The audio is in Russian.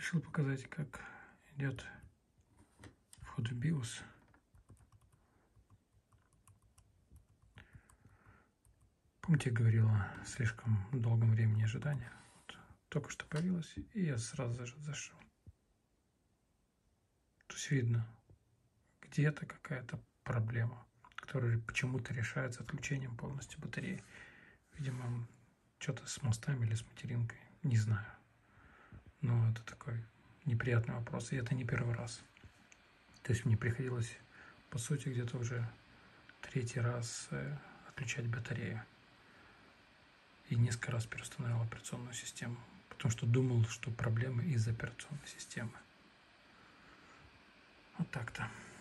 Решил показать, как идет вход в BIOS. Помните, я говорил о слишком долгом времени ожидания? Вот, только что появилось, и я сразу зашел. То есть видно, где-то какая-то проблема, которая почему-то решается отключением полностью батареи. Видимо, что-то с мостами или с материнкой, не знаю. Но это такой неприятный вопрос, и это не первый раз. То есть мне приходилось, по сути, где-то уже третий раз отключать батарею. И несколько раз переустанавливал операционную систему, потому что думал, что проблемы из-за операционной системы. Вот так-то.